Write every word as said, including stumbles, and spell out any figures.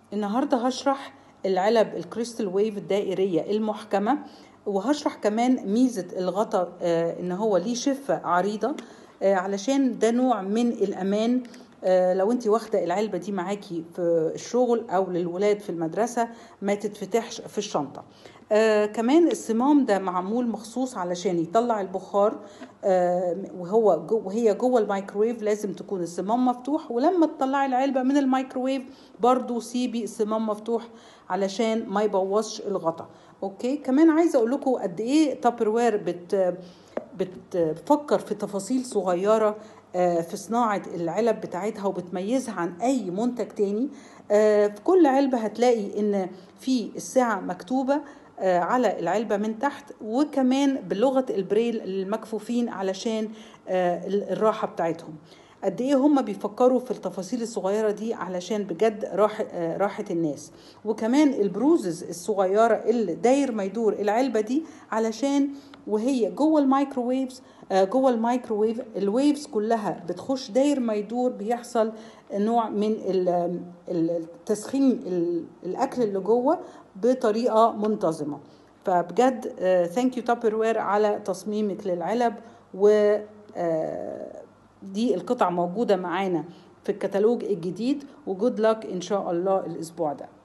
النهاردة هشرح العلب الكريستال ويف الدائرية المحكمة، وهشرح كمان ميزة الغطا آه ان هو ليه شفة عريضة آه علشان ده نوع من الامان. آه لو انت واخدة العلبة دي معاكي في الشغل او للولاد في المدرسة ما تتفتحش في الشنطة. آه كمان الصمام ده معمول مخصوص علشان يطلع البخار، آه وهو جو وهي جوه الميكروويف لازم تكون الصمام مفتوح، ولما تطلعي العلبة من الميكروويف برضو سيبي الصمام مفتوح علشان ما يبوظش الغطا. اوكي، كمان عايزه اقول لكم قد ايه تابروير بت بتفكر في تفاصيل صغيره في صناعه العلب بتاعتها وبتميزها عن اي منتج تاني. في كل علبه هتلاقي ان في الساعه مكتوبه على العلبة من تحت، وكمان بلغة البريل للمكفوفين علشان الراحة بتاعتهم. قد ايه هم بيفكروا في التفاصيل الصغيرة دي علشان بجد راحة, راحة الناس. وكمان البروزز الصغيرة اللي داير ما يدور العلبة دي علشان وهي جوه الميكروويفز جوه الميكروويف الويفز كلها بتخش داير ما يدور، بيحصل نوع من التسخين الاكل اللي جوه بطريقة منتظمة. فبجد ثانك يو تابروير على تصميمك للعلب، و دي القطع موجودة معانا في الكتالوج الجديد، وجود لك إن شاء الله الأسبوع ده.